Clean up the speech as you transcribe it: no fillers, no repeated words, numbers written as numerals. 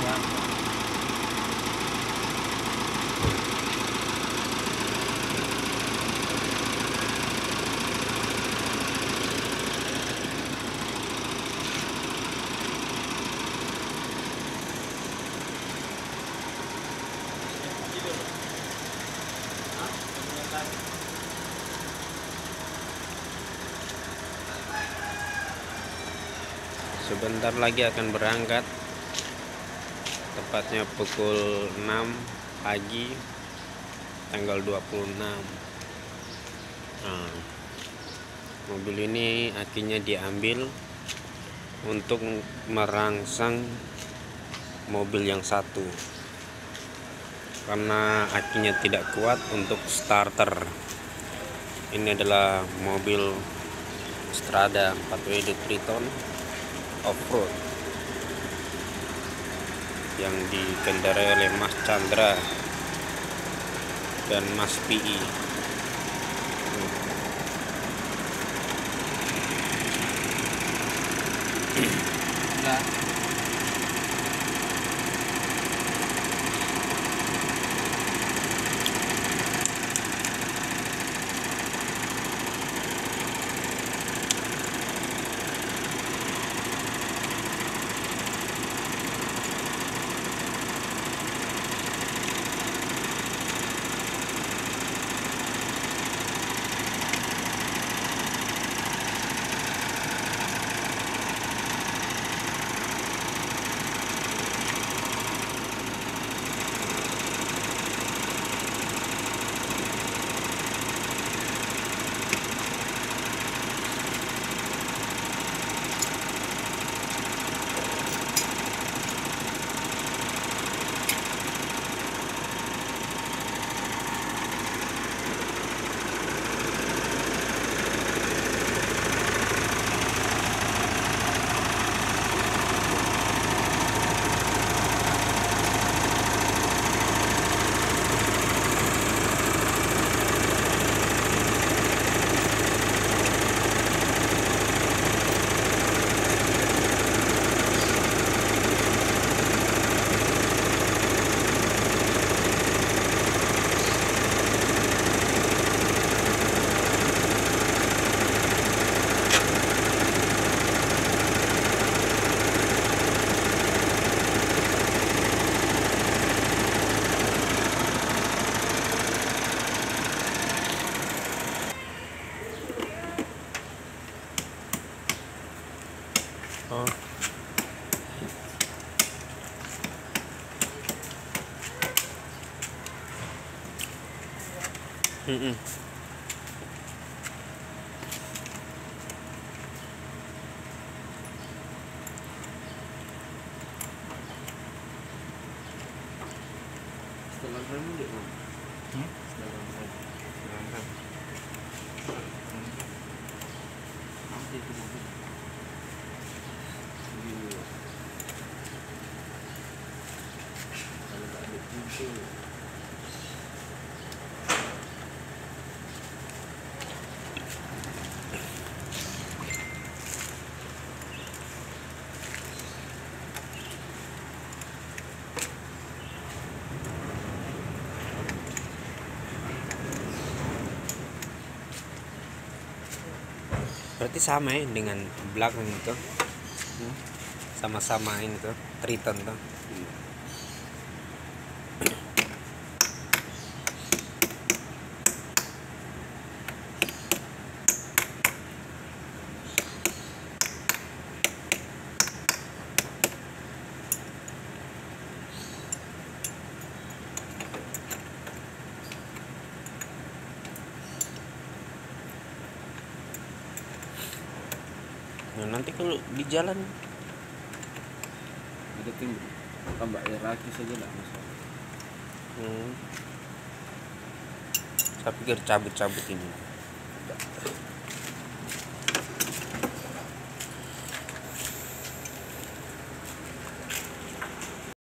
Sebentar lagi akan berangkat, tepatnya pukul 6 pagi tanggal 26. Nah, mobil ini akinya diambil untuk merangsang mobil yang satu karena akinya tidak kuat untuk starter. Ini adalah mobil Strada 4WD Triton off-road yang dikendarai oleh Mas Chandra dan Mas PI. Oh. Setengah rem dia mau. Setengah rem. Nanti itu mobil. Gini. Kalau tak ada pintu. Berarti sama ya dengan belakang itu, sama-sama ini tuh Triton tuh. Nah, nanti kalau di jalan Kita tinggal tambah air raki saja lah masalah. saya pikir cabut-cabut ini.